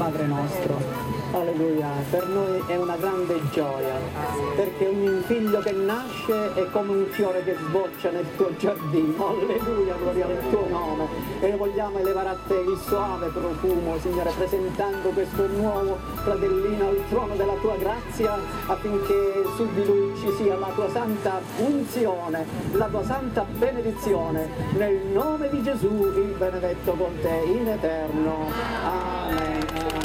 Padre nostro. Alleluia, per noi è una grande gioia, perché ogni figlio che nasce è come un fiore che sboccia nel tuo giardino. Alleluia, gloria al tuo nome. E vogliamo elevare a te il suave profumo, Signore, presentando questo nuovo fratellino al trono della tua grazia, affinché su di lui ci sia la tua santa unzione, la tua santa benedizione, nel nome di Gesù, il benedetto con te in eterno. Amen.